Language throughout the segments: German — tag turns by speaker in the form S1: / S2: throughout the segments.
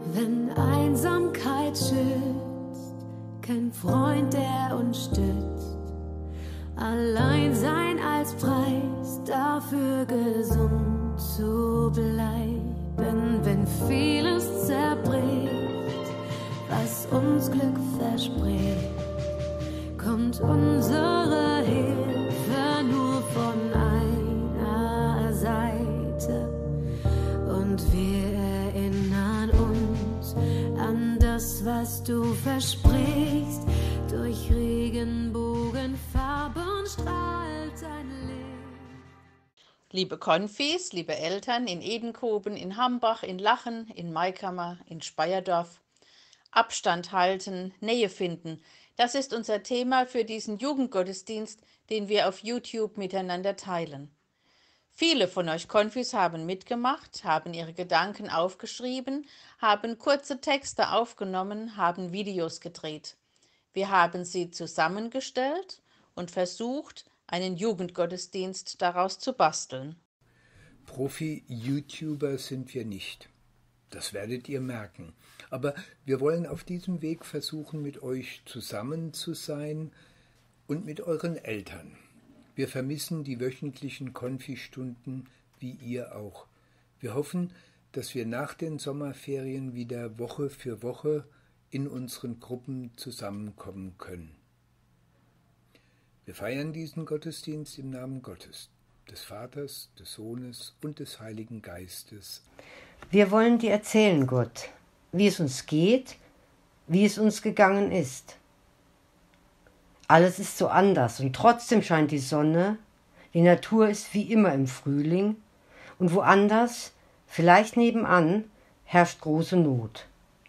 S1: wenn Einsamkeit schützt, kein Freund, der uns stützt. Alleinsein als Preis, dafür gesund zu bleiben, wenn vieles zerbricht, was uns Glück verspricht, kommt unsere Hilfe nur von einer Seite und wir erinnern uns an das, was du versprichst. Durch Regenbogenfarben strahlt dein Licht.
S2: Liebe Konfis, liebe Eltern in Edenkoben, in Hambach, in Lachen, in Maikammer, in Speyerdorf. Abstand halten, Nähe finden. Das ist unser Thema für diesen Jugendgottesdienst, den wir auf YouTube miteinander teilen. Viele von euch Konfis haben mitgemacht, haben ihre Gedanken aufgeschrieben, haben kurze Texte aufgenommen, haben Videos gedreht. Wir haben sie zusammengestellt und versucht, einen Jugendgottesdienst daraus zu basteln.
S3: Profi-YouTuber sind wir nicht. Das werdet ihr merken. Aber wir wollen auf diesem Weg versuchen, mit euch zusammen zu sein und mit euren Eltern. Wir vermissen die wöchentlichen Konfi-Stunden, wie ihr auch. Wir hoffen, dass wir nach den Sommerferien wieder Woche für Woche in unseren Gruppen zusammenkommen können. Wir feiern diesen Gottesdienst im Namen Gottes, des Vaters, des Sohnes und des Heiligen Geistes.
S4: Wir wollen dir erzählen, Gott, wie es uns geht, wie es uns gegangen ist. Alles ist so anders und trotzdem scheint die Sonne, die Natur ist wie immer im Frühling und woanders, vielleicht nebenan, herrscht große Not.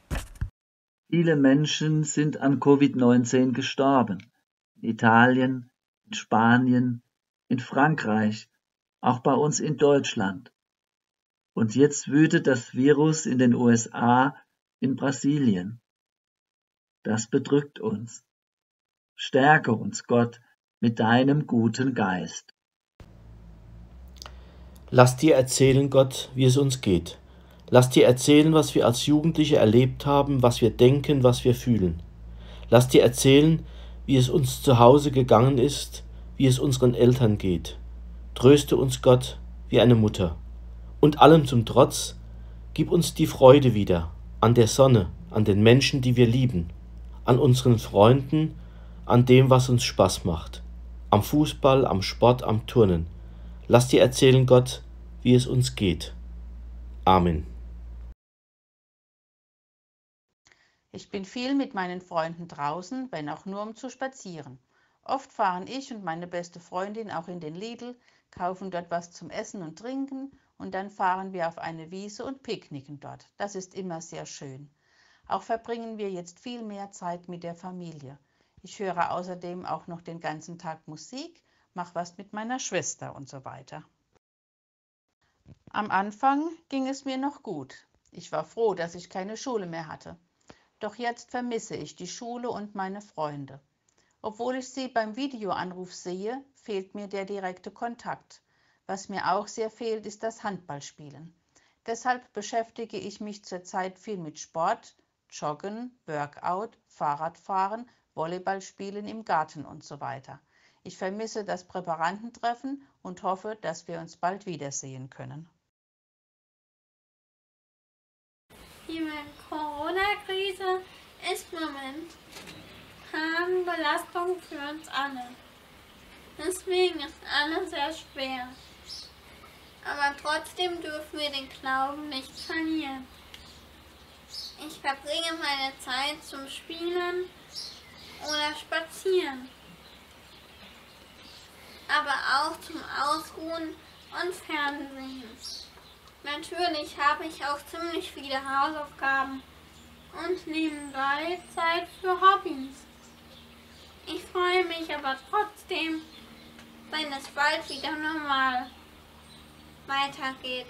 S5: Viele Menschen sind an Covid-19 gestorben. In Italien, in Spanien, in Frankreich, auch bei uns in Deutschland. Und jetzt wütet das Virus in den USA, in Brasilien. Das bedrückt uns. Stärke uns, Gott, mit deinem guten Geist.
S6: Lass dir erzählen, Gott, wie es uns geht. Lass dir erzählen, was wir als Jugendliche erlebt haben, was wir denken, was wir fühlen. Lass dir erzählen, wie es uns zu Hause gegangen ist, wie es unseren Eltern geht. Tröste uns, Gott, wie eine Mutter. Und allem zum Trotz, gib uns die Freude wieder an der Sonne, an den Menschen, die wir lieben, an unseren Freunden, an dem, was uns Spaß macht, am Fußball, am Sport, am Turnen. Lass dir erzählen, Gott, wie es uns geht. Amen.
S2: Ich bin viel mit meinen Freunden draußen, wenn auch nur um zu spazieren. Oft fahren ich und meine beste Freundin auch in den Lidl, kaufen dort was zum Essen und Trinken und dann fahren wir auf eine Wiese und picknicken dort. Das ist immer sehr schön. Auch verbringen wir jetzt viel mehr Zeit mit der Familie. Ich höre außerdem auch noch den ganzen Tag Musik, mache was mit meiner Schwester und so weiter. Am Anfang ging es mir noch gut. Ich war froh, dass ich keine Schule mehr hatte. Doch jetzt vermisse ich die Schule und meine Freunde. Obwohl ich sie beim Videoanruf sehe, fehlt mir der direkte Kontakt. Was mir auch sehr fehlt, ist das Handballspielen. Deshalb beschäftige ich mich zurzeit viel mit Sport, Joggen, Workout, Fahrradfahren, Volleyballspielen im Garten und so weiter. Ich vermisse das Präparandentreffen und hoffe, dass wir uns bald wiedersehen können.
S7: Die Corona-Krise ist momentan Belastung für uns alle. Deswegen ist alles sehr schwer. Aber trotzdem dürfen wir den Glauben nicht verlieren. Ich verbringe meine Zeit zum Spielen oder Spazieren, aber auch zum Ausruhen und Fernsehen. Natürlich habe ich auch ziemlich viele Hausaufgaben und nebenbei Zeit für Hobbys. Ich freue mich aber trotzdem, wenn es bald wieder normal weitergeht.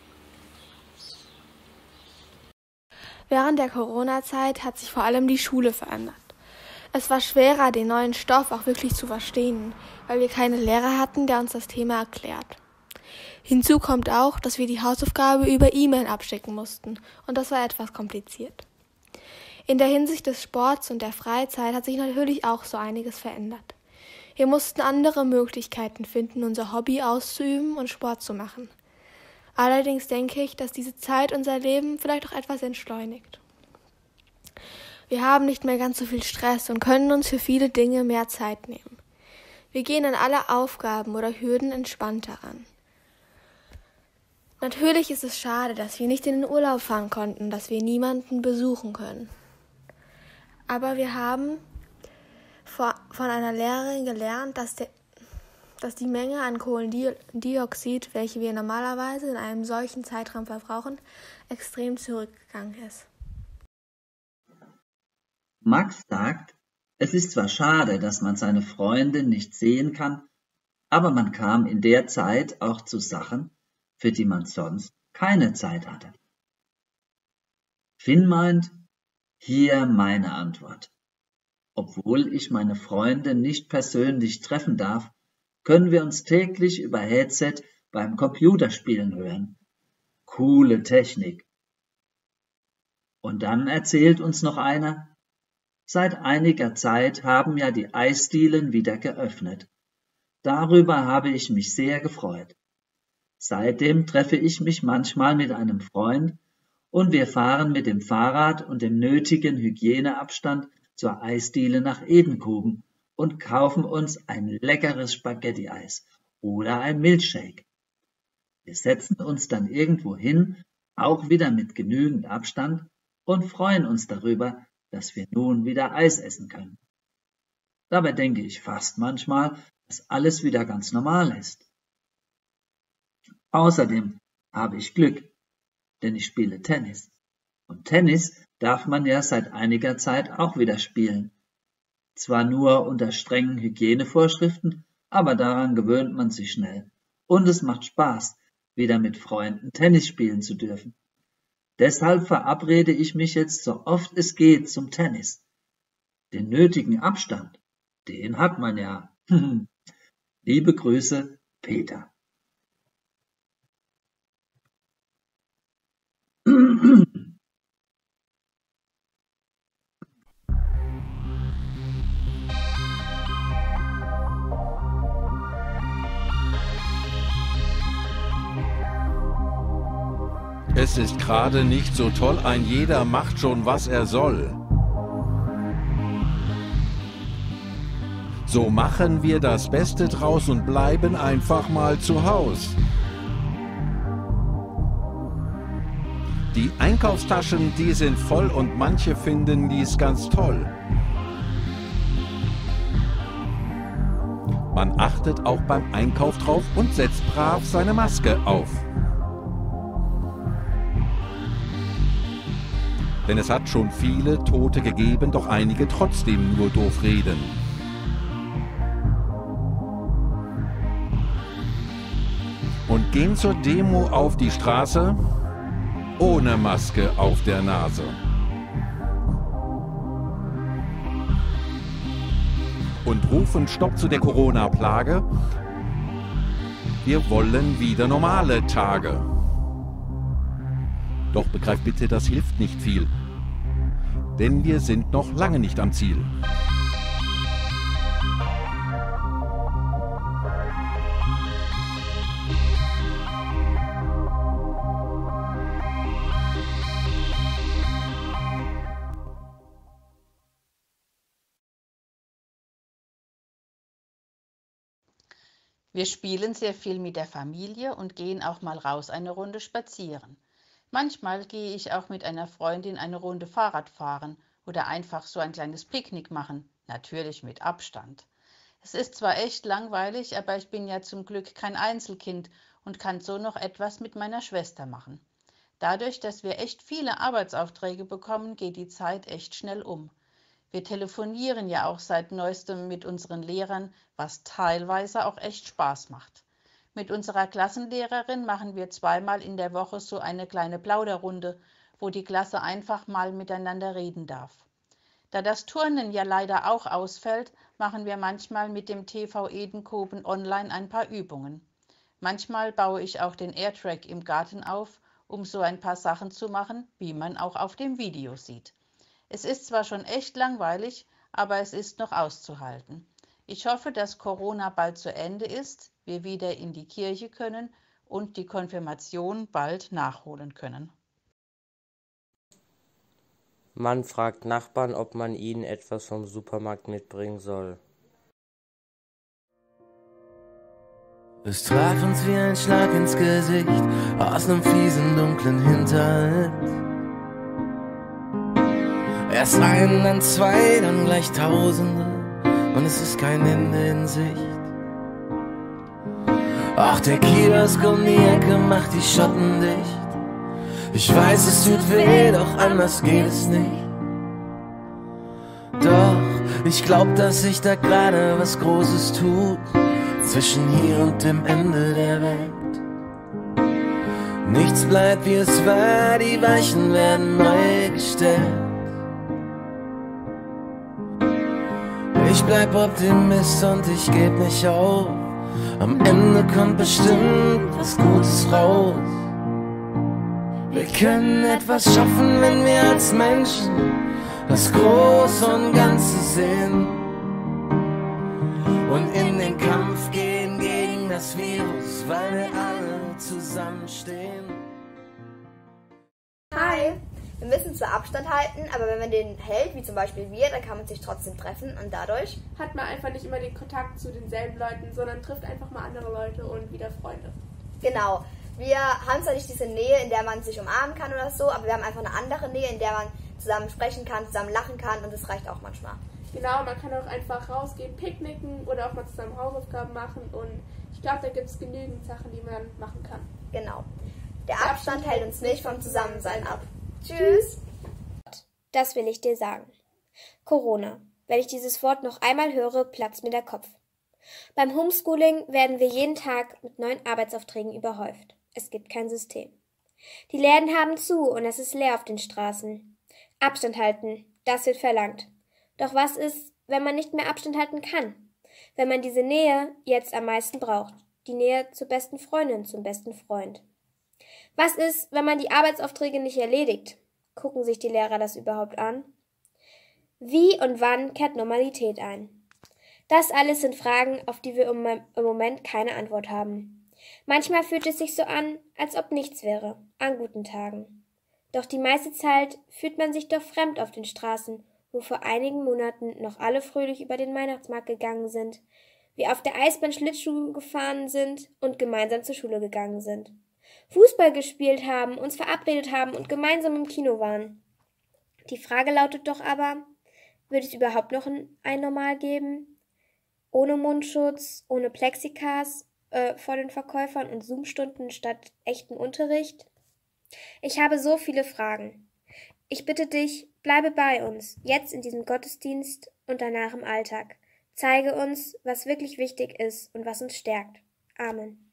S8: Während der Corona-Zeit hat sich vor allem die Schule verändert. Es war schwerer, den neuen Stoff auch wirklich zu verstehen, weil wir keine Lehrer hatten, der uns das Thema erklärt. Hinzu kommt auch, dass wir die Hausaufgabe über E-Mail abschicken mussten und das war etwas kompliziert. In der Hinsicht des Sports und der Freizeit hat sich natürlich auch so einiges verändert. Wir mussten andere Möglichkeiten finden, unser Hobby auszuüben und Sport zu machen. Allerdings denke ich, dass diese Zeit unser Leben vielleicht auch etwas entschleunigt. Wir haben nicht mehr ganz so viel Stress und können uns für viele Dinge mehr Zeit nehmen. Wir gehen an alle Aufgaben oder Hürden entspannter an. Natürlich ist es schade, dass wir nicht in den Urlaub fahren konnten, dass wir niemanden besuchen können. Aber wir haben von einer Lehrerin gelernt, dass die Menge an Kohlendioxid, welche wir normalerweise in einem solchen Zeitraum verbrauchen, extrem zurückgegangen ist.
S5: Max sagt, es ist zwar schade, dass man seine Freunde nicht sehen kann, aber man kam in der Zeit auch zu Sachen, für die man sonst keine Zeit hatte. Finn meint, hier meine Antwort. Obwohl ich meine Freunde nicht persönlich treffen darf, können wir uns täglich über Headset beim Computerspielen hören. Coole Technik. Und dann erzählt uns noch einer, seit einiger Zeit haben ja die Eisdielen wieder geöffnet. Darüber habe ich mich sehr gefreut. Seitdem treffe ich mich manchmal mit einem Freund und wir fahren mit dem Fahrrad und dem nötigen Hygieneabstand zur Eisdiele nach Edenkoben und kaufen uns ein leckeres Spaghetti-Eis oder ein Milchshake. Wir setzen uns dann irgendwo hin, auch wieder mit genügend Abstand, und freuen uns darüber, dass wir nun wieder Eis essen können. Dabei denke ich fast manchmal, dass alles wieder ganz normal ist. Außerdem habe ich Glück, denn ich spiele Tennis. Und Tennis darf man ja seit einiger Zeit auch wieder spielen. Zwar nur unter strengen Hygienevorschriften, aber daran gewöhnt man sich schnell. Und es macht Spaß, wieder mit Freunden Tennis spielen zu dürfen. Deshalb verabrede ich mich jetzt so oft es geht zum Tennis. Den nötigen Abstand, den hat man ja. Liebe Grüße, Peter.
S9: Es ist gerade nicht so toll, ein jeder macht schon, was er soll. So machen wir das Beste draus und bleiben einfach mal zu Haus. Die Einkaufstaschen, die sind voll und manche finden dies ganz toll. Man achtet auch beim Einkauf drauf und setzt brav seine Maske auf. Denn es hat schon viele Tote gegeben, doch einige trotzdem nur doof reden. Und gehen zur Demo auf die Straße, ohne Maske auf der Nase. Und rufen Stopp zu der Corona-Plage. Wir wollen wieder normale Tage. Doch begreift bitte, das hilft nicht viel, denn wir sind noch lange nicht am Ziel.
S2: Wir spielen sehr viel mit der Familie und gehen auch mal raus eine Runde spazieren. Manchmal gehe ich auch mit einer Freundin eine Runde Fahrrad fahren oder einfach so ein kleines Picknick machen, natürlich mit Abstand. Es ist zwar echt langweilig, aber ich bin ja zum Glück kein Einzelkind und kann so noch etwas mit meiner Schwester machen. Dadurch, dass wir echt viele Arbeitsaufträge bekommen, geht die Zeit echt schnell um. Wir telefonieren ja auch seit neuestem mit unseren Lehrern, was teilweise auch echt Spaß macht. Mit unserer Klassenlehrerin machen wir zweimal in der Woche so eine kleine Plauderrunde, wo die Klasse einfach mal miteinander reden darf. Da das Turnen ja leider auch ausfällt, machen wir manchmal mit dem TV Edenkoben online ein paar Übungen. Manchmal baue ich auch den AirTrack im Garten auf, um so ein paar Sachen zu machen, wie man auch auf dem Video sieht. Es ist zwar schon echt langweilig, aber es ist noch auszuhalten. Ich hoffe, dass Corona bald zu Ende ist, wir wieder in die Kirche können und die Konfirmation bald nachholen können.
S10: Man fragt Nachbarn, ob man ihnen etwas vom Supermarkt mitbringen soll.
S11: Es traf uns wie ein Schlag ins Gesicht aus nem fiesen, dunklen Hinterhalt. Erst ein, dann zwei, dann gleich Tausende und es ist kein Ende in Sicht. Ach, der Kiosk um die Ecke macht die Schotten dicht. Ich weiß, es tut weh, doch anders geht es nicht. Doch ich glaub, dass sich da gerade was Großes tut zwischen hier und dem Ende der Welt. Nichts bleibt wie es war, die Weichen werden neu gestellt. Ich bleib Optimist und ich geb nicht auf. Am Ende kommt bestimmt was Gutes raus. Wir können etwas schaffen, wenn wir als Menschen das Große und Ganze sehen und in den Kampf gehen gegen das Virus, weil wir alle zusammenstehen.
S12: Hi! Wir müssen zwar Abstand halten, aber wenn man den hält, wie zum Beispiel wir, dann kann man sich trotzdem treffen und dadurch
S8: hat man einfach nicht immer den Kontakt zu denselben Leuten, sondern trifft einfach mal andere Leute und wieder Freunde.
S12: Genau. Wir haben zwar nicht diese Nähe, in der man sich umarmen kann oder so, aber wir haben einfach eine andere Nähe, in der man zusammen sprechen kann, zusammen lachen kann und das reicht auch manchmal.
S8: Genau, man kann auch einfach rausgehen, picknicken oder auch mal zusammen Hausaufgaben machen und ich glaube, da gibt es genügend Sachen, die man machen kann.
S12: Genau. Der Abstand hält uns nicht vom Zusammensein ab. Tschüss!
S13: Das will ich dir sagen. Corona. Wenn ich dieses Wort noch einmal höre, platzt mir der Kopf. Beim Homeschooling werden wir jeden Tag mit neuen Arbeitsaufträgen überhäuft. Es gibt kein System. Die Läden haben zu und es ist leer auf den Straßen. Abstand halten, das wird verlangt. Doch was ist, wenn man nicht mehr Abstand halten kann? Wenn man diese Nähe jetzt am meisten braucht? Die Nähe zur besten Freundin, zum besten Freund. Was ist, wenn man die Arbeitsaufträge nicht erledigt? Gucken sich die Lehrer das überhaupt an? Wie und wann kehrt Normalität ein? Das alles sind Fragen, auf die wir im Moment keine Antwort haben. Manchmal fühlt es sich so an, als ob nichts wäre, an guten Tagen. Doch die meiste Zeit fühlt man sich doch fremd auf den Straßen, wo vor einigen Monaten noch alle fröhlich über den Weihnachtsmarkt gegangen sind, wir auf der Eisbahn Schlittschuh gefahren sind und gemeinsam zur Schule gegangen sind. Fußball gespielt haben, uns verabredet haben und gemeinsam im Kino waren. Die Frage lautet doch aber, wird es überhaupt noch ein Normal geben? Ohne Mundschutz, ohne Plexigas vor den Verkäufern und Zoom-Stunden statt echten Unterricht? Ich habe so viele Fragen. Ich bitte dich, bleibe bei uns, jetzt in diesem Gottesdienst und danach im Alltag. Zeige uns, was wirklich wichtig ist und was uns stärkt. Amen.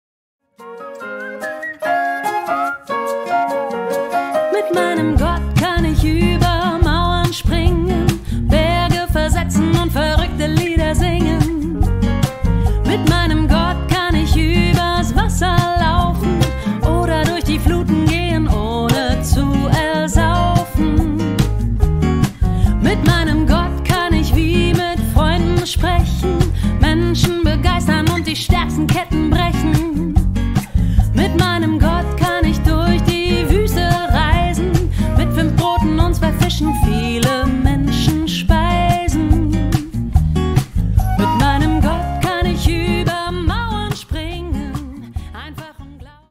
S1: Mit meinem Gott kann ich über Mauern springen, Berge versetzen und verrückte Lieder singen. Mit meinem Gott kann ich übers Wasser laufen oder durch die Fluten gehen, ohne zu ersaufen. Mit meinem Gott kann ich wie mit Freunden sprechen, Menschen begeistern und die stärksten Ketten brechen. Mit meinem Gott kann ich durch die Wüste reisen, mit 5 Broten und 2 Fischen viele Menschen speisen. Mit meinem Gott kann ich über Mauern springen, einfach im Glauben.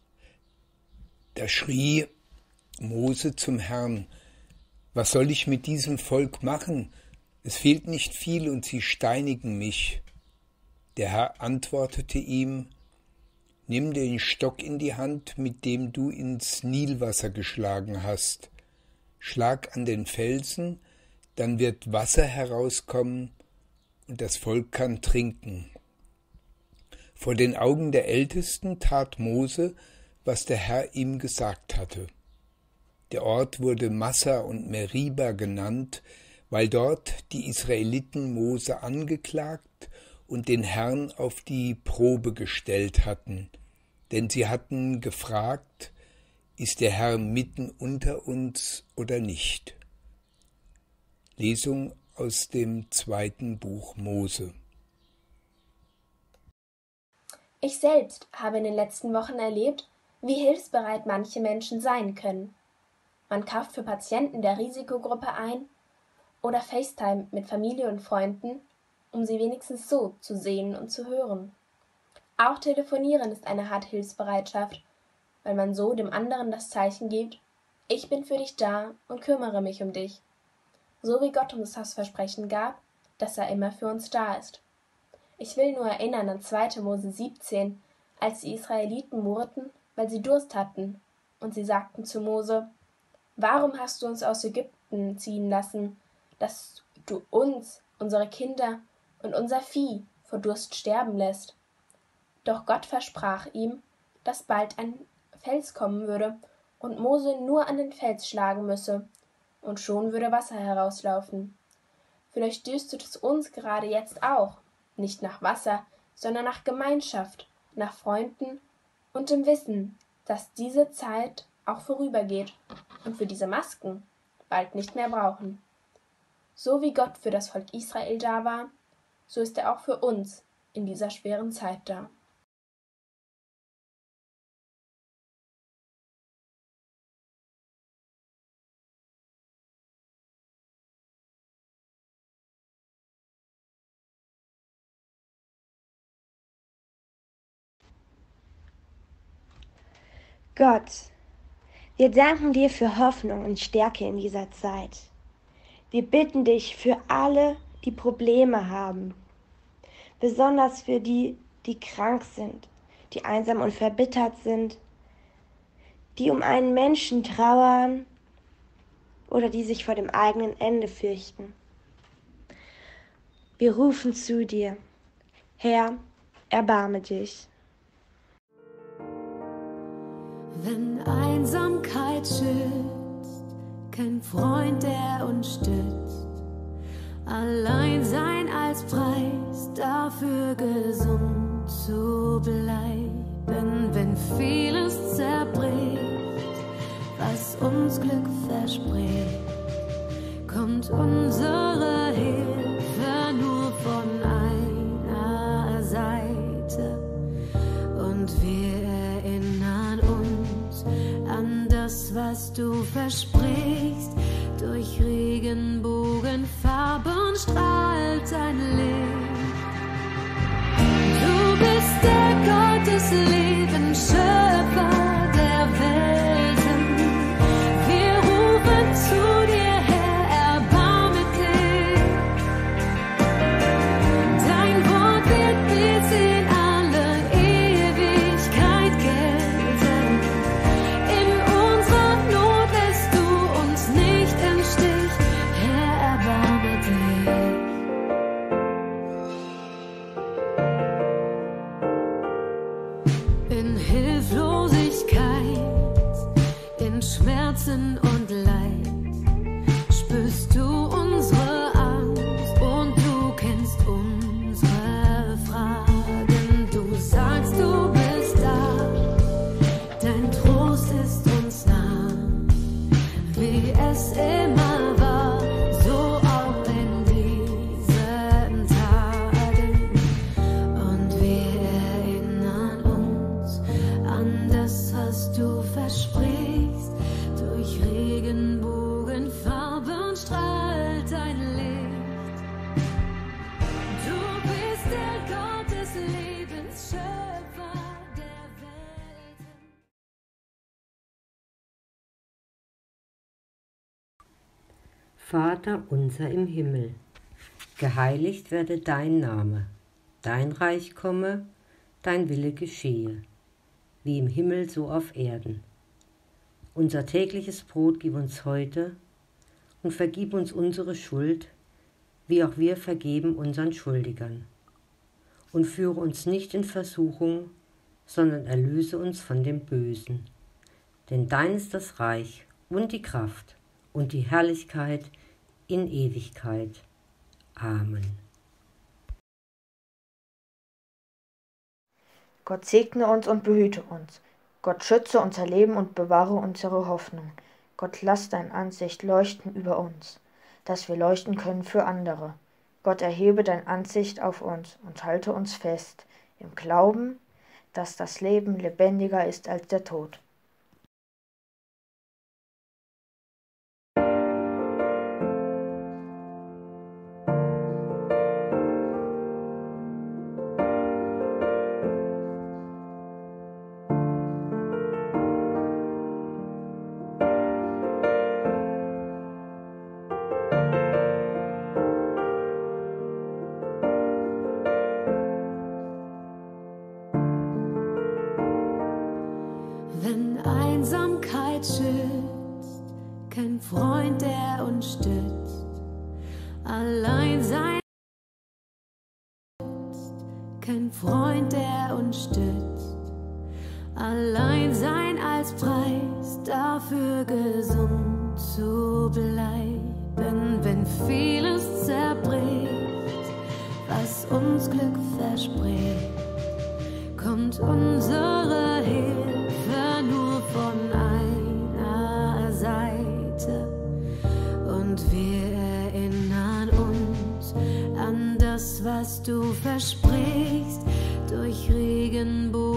S3: Da schrie Mose zum Herrn: Was soll ich mit diesem Volk machen? Es fehlt nicht viel und sie steinigen mich. Der Herr antwortete ihm: Nimm den Stock in die Hand, mit dem du ins Nilwasser geschlagen hast. Schlag an den Felsen, dann wird Wasser herauskommen und das Volk kann trinken. Vor den Augen der Ältesten tat Mose, was der Herr ihm gesagt hatte. Der Ort wurde Massa und Meriba genannt, weil dort die Israeliten Mose angeklagt und den Herrn auf die Probe gestellt hatten. Denn sie hatten gefragt, ist der Herr mitten unter uns oder nicht? Lesung aus dem 2. Buch Mose.
S14: Ich selbst habe in den letzten Wochen erlebt, wie hilfsbereit manche Menschen sein können. Man kauft für Patienten der Risikogruppe ein oder FaceTime mit Familie und Freunden, um sie wenigstens so zu sehen und zu hören. Auch Telefonieren ist eine Art Hilfsbereitschaft, weil man so dem anderen das Zeichen gibt, ich bin für dich da und kümmere mich um dich. So wie Gott uns das Versprechen gab, dass er immer für uns da ist. Ich will nur erinnern an 2. Mose 17, als die Israeliten murrten, weil sie Durst hatten, und sie sagten zu Mose, warum hast du uns aus Ägypten ziehen lassen, dass du uns, unsere Kinder und unser Vieh vor Durst sterben lässt? Doch Gott versprach ihm, dass bald ein Fels kommen würde und Mose nur an den Fels schlagen müsse, und schon würde Wasser herauslaufen. Vielleicht dürstet es uns gerade jetzt auch, nicht nach Wasser, sondern nach Gemeinschaft, nach Freunden und dem Wissen, dass diese Zeit auch vorübergeht und wir diese Masken bald nicht mehr brauchen. So wie Gott für das Volk Israel da war, so ist er auch für uns in dieser schweren Zeit da.
S15: Gott, wir danken dir für Hoffnung und Stärke in dieser Zeit. Wir bitten dich für alle, die Probleme haben, besonders für die, die krank sind, die einsam und verbittert sind, die um einen Menschen trauern oder die sich vor dem eigenen Ende fürchten. Wir rufen zu dir, Herr, erbarme dich.
S1: Wenn Einsamkeit schützt, kein Freund, der uns stützt, Alleinsein als Preis, dafür gesund zu bleiben, wenn vieles zerbricht, was uns Glück verspricht, kommt unsere Hilfe nur von einer Seite und wir erinnern uns an das, was du versprichst. Durch Regenbogenfarben strahlt dein Licht. Du bist der Gott des Lebens, Schöpfer der Welten. Wir rufen zu dir, Herr, erbarme dich. Dein Wort wird bis in alle Ewigkeit gelten. In unserer Not lässt du uns nicht im Stich, Herr, erbarme dich. In Hilflosigkeit, in Schmerzen und Leid spürst du unsere Angst und du kennst unsere Fragen. Du sagst, du bist da, dein Trost ist uns nah, wie es immer war, so auch in diesen Tagen. Und wir erinnern uns an das, was du versprichst. Durch Regenbogenfarben strahlt dein Licht. Du bist der Gott des Lebens, Schöpfer der Welten.
S4: Vater unser im Himmel, geheiligt werde dein Name, dein Reich komme, dein Wille geschehe, wie im Himmel so auf Erden. Unser tägliches Brot gib uns heute und vergib uns unsere Schuld, wie auch wir vergeben unseren Schuldigern. Und führe uns nicht in Versuchung, sondern erlöse uns von dem Bösen. Denn dein ist das Reich und die Kraft und die Herrlichkeit in Ewigkeit. Amen.
S16: Gott segne uns und behüte uns. Gott schütze unser Leben und bewahre unsere Hoffnung. Gott lass dein Angesicht leuchten über uns, dass wir leuchten können für andere. Gott erhebe dein Angesicht auf uns und halte uns fest im Glauben, dass das Leben lebendiger ist als der Tod.
S1: Wenn Einsamkeit schützt, kein Freund, der uns stützt, Alleinsein schützt, kein Freund, der uns stützt, Alleinsein als Preis dafür gesund zu bleiben, wenn vieles zerbricht, was uns Glück verspricht, kommt unsere Hilfe nur von einer Seite und wir erinnern uns an das, was du versprichst, durch Regenbogen